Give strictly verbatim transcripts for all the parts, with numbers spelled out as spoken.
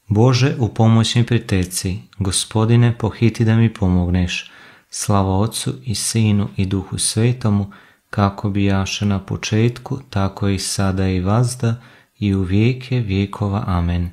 Bože, u pomoć mi priteci, Gospodine, pohiti da mi pomogneš. Slava Otcu i Sinu i Duhu Svetomu, kako bijaše na početku, tako i sada i vazda, i u vijeke vjekova. Amen.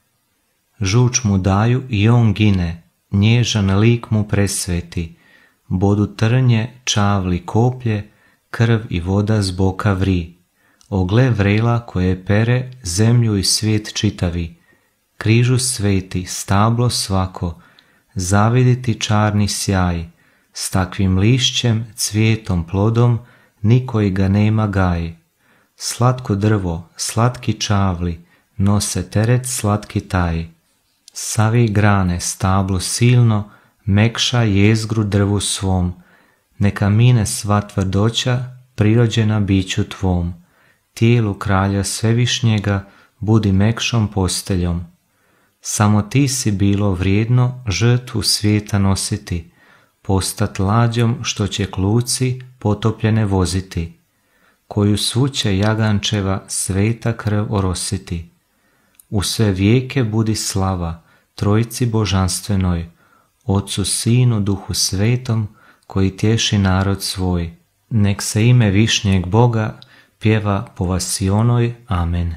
Žuč mu daju i on gine, nježan lik mu presveti, bodu trnje, čavli koplje, krv i voda z boka vri. Ogle vrela koje pere zemlju i svijet čitavi, križu sveti, stablo svako, zaviditi čarni sjaj, s takvim lišćem, cvijetom, plodom, nikoji ga nema gaj. Slatko drvo, slatki čavli, nose teret slatki taj. Savi grane, stablo silno, mekša jezgru drvu svom, neka mine sva tvrdoća, prirođena biću tvom. Tijelu kralja svevišnjega budi mekšom posteljom. Samo ti si bilo vrijedno žrtvu svijeta nositi, postat lađom što će kluci potopljene voziti, koju svuće jagančeva sveta krv orositi. U sve vijeke budi slava Trojici božanstvenoj, Otcu, Sinu, Duhu Svetom, koji tješi narod svoj. Nek se ime višnjeg Boga pjeva po vasionoj. Amen.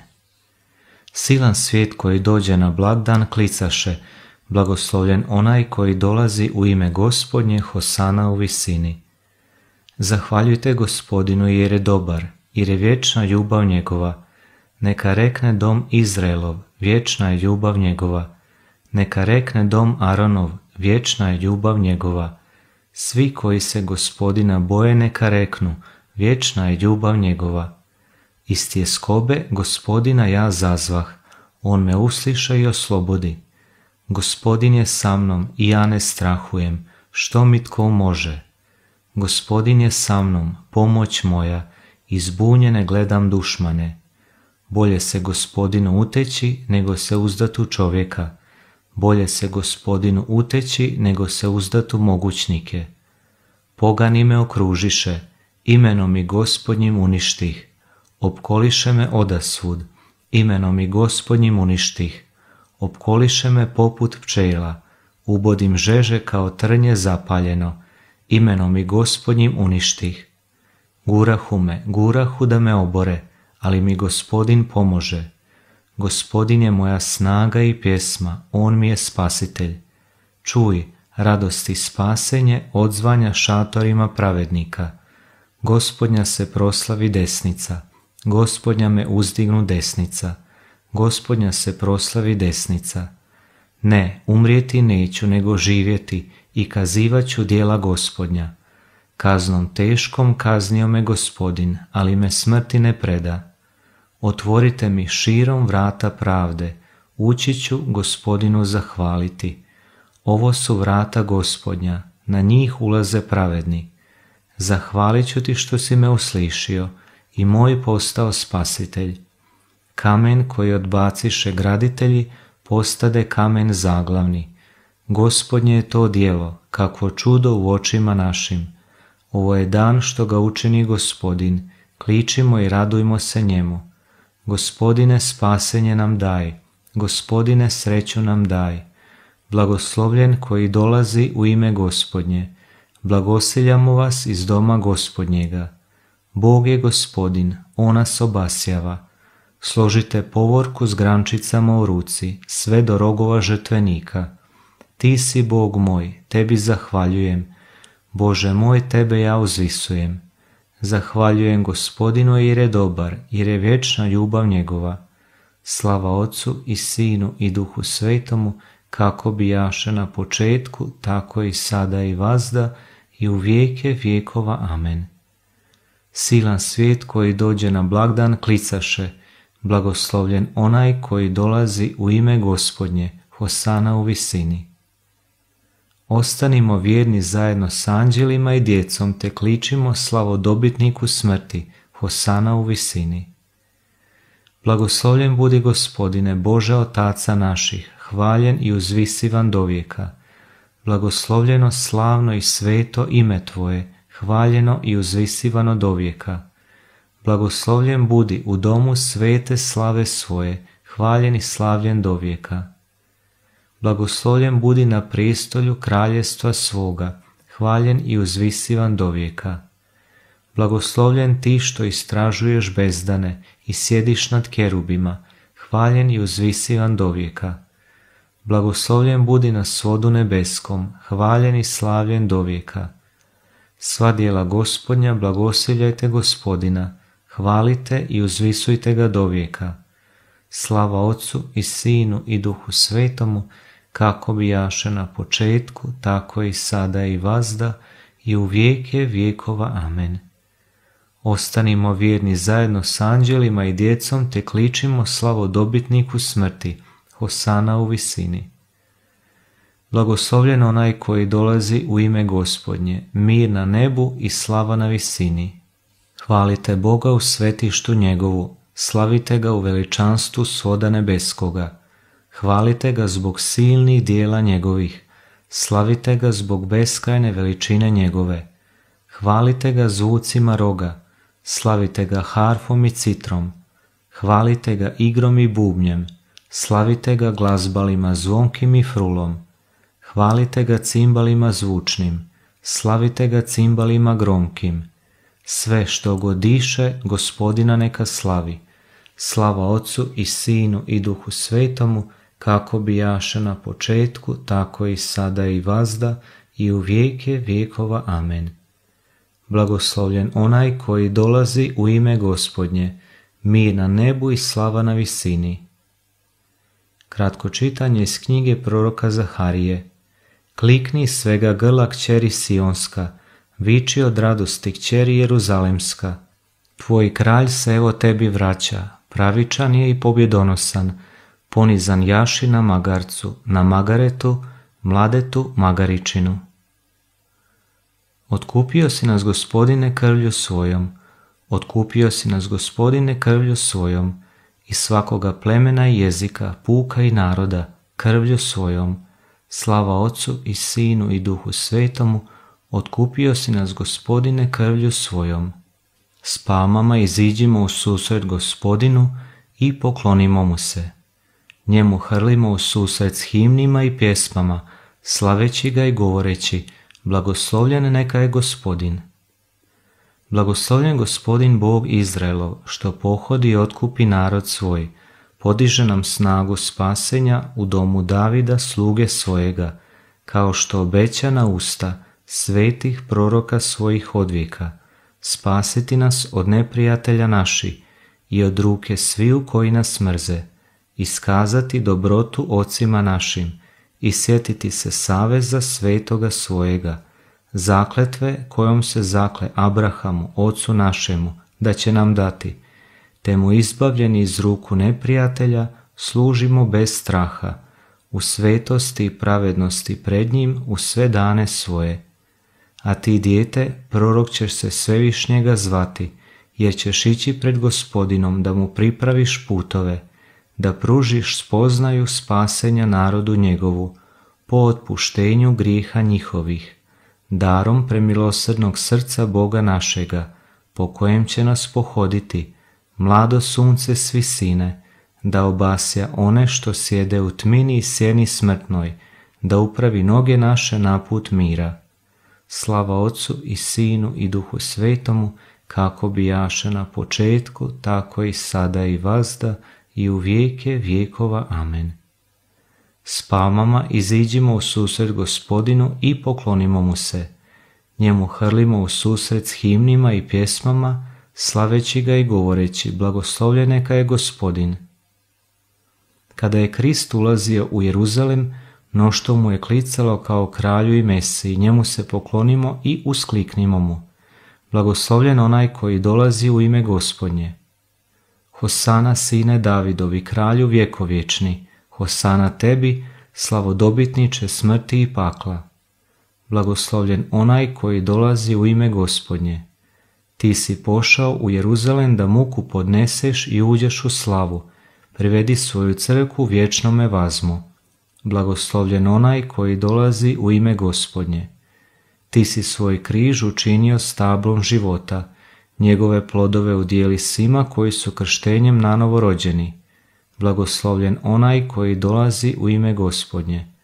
Silan svijet koji dođe na blagdan klicaše, blagoslovljen onaj koji dolazi u ime Gospodnje, Hosana u visini. Zahvaljujte Gospodinu jer je dobar, jer je vječna ljubav njegova. Neka rekne dom Izraelov, vječna je ljubav njegova. Neka rekne dom Aronov, vječna je ljubav njegova. Svi koji se Gospodina boje neka reknu, vječna je ljubav njegova. Iz tjeskobe Gospodina ja zazvah, on me usliša i oslobodi. Gospodin je sa mnom i ja ne strahujem, što mi tko može. Gospodin je sa mnom, pomoć moja, i zbunjene gledam dušmane. Bolje se Gospodinu uteći nego se uzdat u čovjeka. Bolje se Gospodinu uteći nego se uzdat u mogućnike. Pogani me okružiše, imenom i Gospodnjim uništih. Opkoliše me odasvud, imenom i Gospodnjim uništih. Opkoliše me poput pčela, ubodim žeže kao trnje zapaljeno, imenom i Gospodnjim uništih. Gurahu me, gurahu da me obore, ali mi Gospodin pomože. Gospodin je moja snaga i pjesma, on mi je spasitelj. Čuj, radosti spasenje odzvanja šatorima pravednika. Gospodnja se proslavi desnica, Gospodnja me uzdignu desnica, Gospodnja se proslavi desnica. Ne, umrijeti neću, nego živjeti i kazivat ću djela Gospodnja. Kaznom teškom kaznio me Gospodin, ali me smrti ne preda. Otvorite mi širom vrata pravde, ući ću Gospodinu zahvaliti. Ovo su vrata Gospodnja, na njih ulaze pravedni. Zahvalit ću ti što si me uslišio i moj postao spasitelj. Kamen koji odbaciše graditelji postade kamen zaglavni. Gospodnje je to djelo, kakvo čudo u očima našim. Ovo je dan što ga učini Gospodin, kličimo i radujmo se njemu. Gospodine, spasenje nam daj, Gospodine, sreću nam daj. Blagoslovljen koji dolazi u ime Gospodnje, blagosiljamo vas iz doma Gospodnjega. Bog je Gospodin, on nas obasjava. Složite povorku s grančicama u ruci, sve do rogova žrtvenika. Ti si Bog moj, tebi zahvaljujem. Bože moj, tebe ja uzvisujem. Zahvaljujem Gospodinu jer je dobar, jer je vječna ljubav njegova. Slava Otcu i Sinu i Duhu Svetomu, kako bijaše na početku, tako i sada i vazda, i u vijeke vjekova. Amen. Silan svijet koji dođe na blagdan klicaše, blagoslovljen onaj koji dolazi u ime Gospodnje, Hosana u visini. Ostanimo vjerni zajedno s anđelima i djecom, te kličimo slavodobitniku smrti, Hosana u visini. Blagoslovljen budi Gospodine, Bože Otaca naših, hvaljen i uzvisivan dovijeka. Blagoslovljeno, slavno i sveto ime Tvoje, hvaljeno i uzvisivano dovijeka. Blagoslovljen budi u domu svete slave svoje, hvaljen i slavljen dovijeka. Blagoslovljen budi na prestolju kraljestva svoga, hvaljen i uzvisivan dovijeka. Blagoslovljen ti što istražuješ bezdane i sjediš nad kerubima, hvaljen i uzvisivan dovijeka. Blagoslovljen budi na svodu nebeskom, hvaljen i slavljen dovijeka. Sva djela Gospodnja blagosiljajte Gospodina, hvalite i uzvisujte ga dovijeka. Slava Otcu i Sinu i Duhu Svetomu, kako bijaše na početku, tako i sada i vazda i u vijeke vjekova. Amen. Ostanimo vjerni zajedno s anđelima i djecom, te kličimo slavodobitniku smrti, Hosana u visini. Blagoslovljen onaj koji dolazi u ime Gospodnje, mir na nebu i slava na visini. Hvalite Boga u svetištu njegovu, slavite ga u veličanstvu svoda nebeskoga. Hvalite ga zbog silnih dijela njegovih, slavite ga zbog beskrajne veličine njegove. Hvalite ga zvucima roga, slavite ga harfom i citrom. Hvalite ga igrom i bubnjem, slavite ga glazbalima zvonkim i frulom. Hvalite ga cimbalima zvučnim, slavite ga cimbalima gromkim. Sve što god diše, Gospodina neka slavi. Slava Otcu i Sinu i Duhu Svetomu, kako bijaše na početku, tako i sada i vazda i u vijeke vjekova. Amen. Blagoslovljen onaj koji dolazi u ime Gospodnje, mir na nebu i slava na visini. Kratko čitanje iz knjige proroka Zaharije. Klikni svega grla kćeri Sionska, viči od radosti kćeri Jeruzalemska. Tvoj kralj se evo tebi vraća, pravičan je i pobjedonosan, ponizan jaši na magarcu, na magaretu, mladetu magaričinu. Otkupio si nas, Gospodine, krvlju svojom, otkupio si nas, Gospodine, krvlju svojom, iz svakoga plemena i jezika, puka i naroda, krvlju svojom. Slava Otcu i Sinu i Duhu Svetomu, otkupio si nas, Gospodine, krvlju svojom. S palmama iziđimo u susret Gospodinu i poklonimo mu se. Njemu hrlimo u susret s himnima i pjesmama, slaveći ga i govoreći: blagoslovljen neka je Gospodin. Blagoslovljen Gospodin Bog Izraelov, što pohodi i otkupi narod svoj, podiže nam snagu spasenja u domu Davida sluge svojega, kao što obeća na usta svetih proroka svojih odvijeka, spasiti nas od neprijatelja naših i od ruke sviju koji nas mrze, iskazati dobrotu ocima našim i sjetiti se saveza svetoga svojega, zakletve kojom se zakle Abrahamu, ocu našemu, da će nam dati, te mu izbavljeni iz ruku neprijatelja služimo bez straha, u svetosti i pravednosti pred njim u sve dane svoje. A ti, dijete, prorok ćeš se Svevišnjega zvati, jer ćeš ići pred Gospodinom da mu pripraviš putove, da pružiš spoznaju spasenja narodu njegovu, po otpuštenju grijeha njihovih, darom premilosrdnog srca Boga našega, po kojem će nas pohoditi, mlado sunce s visine, da obasja one što sjede u tmini i sjeni smrtnoj, da upravi noge naše na put mira. Slava Otcu i Sinu i Duhu Svetomu, kako bijaše na početku, tako i sada i vazda i u vijeke vjekova. Amen. S palmama iziđimo u susret Gospodinu i poklonimo mu se. Njemu hrlimo u susret s himnima i pjesmama, slaveći ga i govoreći: blagoslovljen neka je Gospodin. Kada je Krist ulazio u Jeruzalem, mnoštvo mu je klicalo kao kralju i Mesiji, njemu se poklonimo i uskliknimo mu: blagoslovljen onaj koji dolazi u ime Gospodnje. Hosana sine Davidovi, kralju vjekovječni, Hosana tebi, slavodobitniče smrti i pakla. Blagoslovljen onaj koji dolazi u ime Gospodnje. Ti si pošao u Jeruzalem da muku podneseš i uđeš u slavu, privedi svoju crkvu vječnome vazmu. Blagoslovljen onaj koji dolazi u ime Gospodnje. Ti si svoj križ učinio stablom života, njegove plodove udijeli svima koji su krštenjem nanovo rođeni. Blagoslovljen onaj koji dolazi u ime Gospodnje.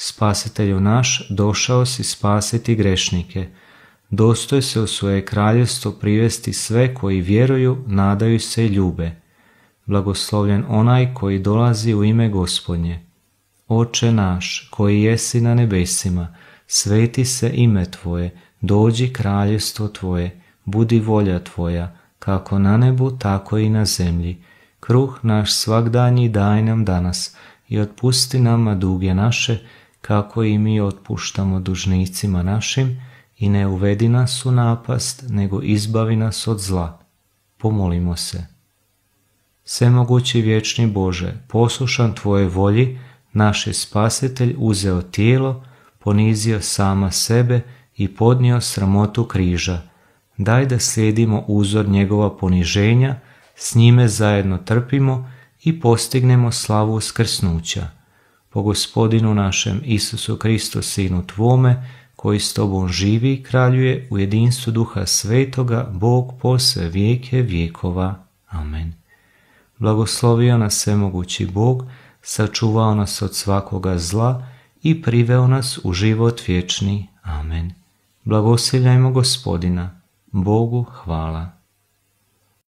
Spasitelju naš, došao si spasiti grešnike. Dostoj se u svoje kraljevstvo privesti sve koji vjeruju, nadaju se i ljube. Blagoslovljen onaj koji dolazi u ime Gospodnje. Oče naš, koji jesi na nebesima, sveti se ime Tvoje, dođi kraljevstvo Tvoje, budi volja Tvoja, kako na nebu, tako i na zemlji. Kruh naš svagdanji daj nam danas i otpusti nama duge naše, kako i mi otpuštamo dužnicima našim, i ne uvedi nas u napast, nego izbavi nas od zla. Pomolimo se. Svemogući vječni Bože, poslušan Tvoje volji, naš je Spasitelj uzeo tijelo, ponizio sama sebe i podnio sramotu križa. Daj da slijedimo uzor njegova poniženja, s njime zajedno trpimo i postignemo slavu uskrsnuća. Po Gospodinu našem Isusu Kristu, Sinu Tvome, koji s Tobom živi i kraljuje u jedinstvu Duha Svetoga, Bog po sve vijeke vjekova. Amen. Blagoslovio nas svemogući Bog, sačuvao nas od svakoga zla i priveo nas u život vječni. Amen. Blagosiljajmo Gospodina. Bogu hvala.